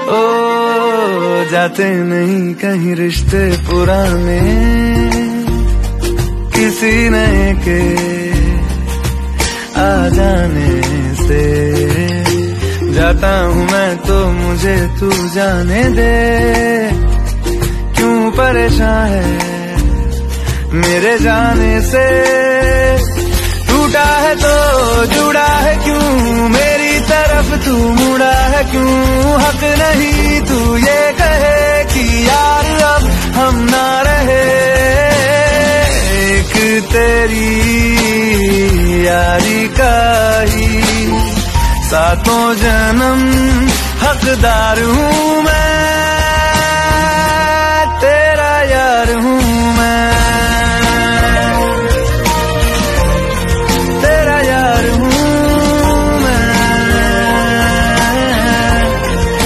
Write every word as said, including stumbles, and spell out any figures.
ओ जाते नहीं कहीं रिश्ते पुराने, किसी नए के आ जाने से। जाता हूँ मैं तो मुझे तू जाने दे, क्यों परेशान है मेरे जाने से। टूटा है तो जुड़ा है क्यों, मेरी तरफ तू मुड़ा है क्यों। हक नहीं तू ये कहे कि यार अब हम ना रहे। एक तेरी यारी का ही सातों जन्म हकदार हूँ।